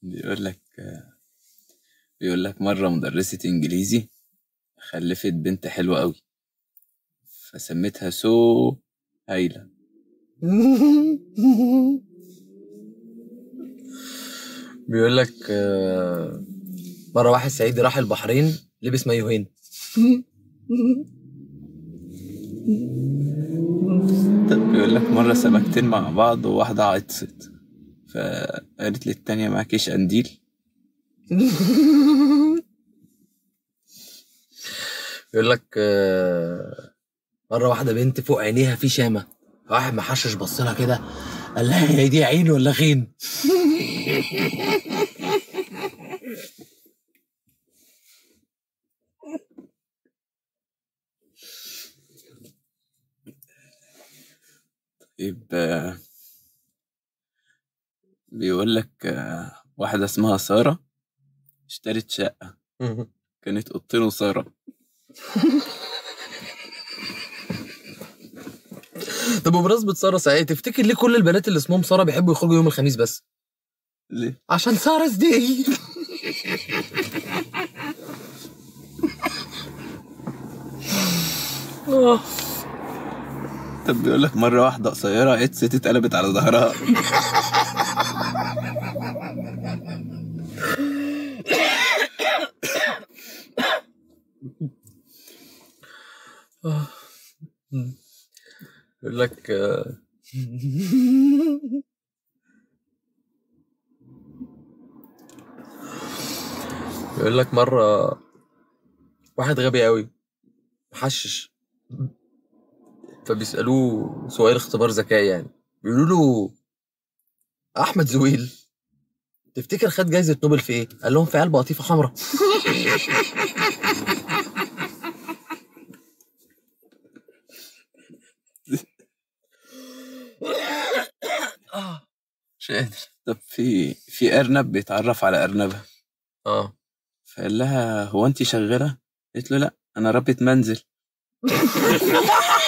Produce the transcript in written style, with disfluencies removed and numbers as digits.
بيقول لك بيقول لك مرة مدرسة إنجليزي خلفت بنت حلوة قوي، فسمتها هايلة. بيقول لك مرة واحد صعيدي راح البحرين لبس مايوهين. طب بيقول لك مرة سمكتين مع بعض وواحدة عطست، فقالت للتانية معكيش قنديل. بيقول لك مرة واحدة بنت فوق عينيها في شامة، واحد محشش بص لها كده قال لها هي دي عين ولا خين؟ يبقى بيقول لك واحدة اسمها سارة اشترت شقة كانت أوضتين وسارة. طب بمناسبة سارة سعيد، تفتكر ليه كل البنات اللي اسمهم سارة بيحبوا يخرجوا يوم الخميس بس؟ ليه؟ عشان سارة دي. طب بيقول لك مرة واحدة قصيرة عطست اتقلبت على ظهرها. بيقول لك بيقول لك مرة واحد غبي قوي محشش، فبيسألوه سؤال اختبار ذكاء يعني، بيقولوا له أحمد زويل تفتكر خد جايزة نوبل في إيه؟ قال لهم في علبة قطيفة حمراء. مش قادر. طب في أرنب بيتعرف على أرنبة، فقال لها هو أنت شغالة؟ قالت له لأ أنا ربة منزل.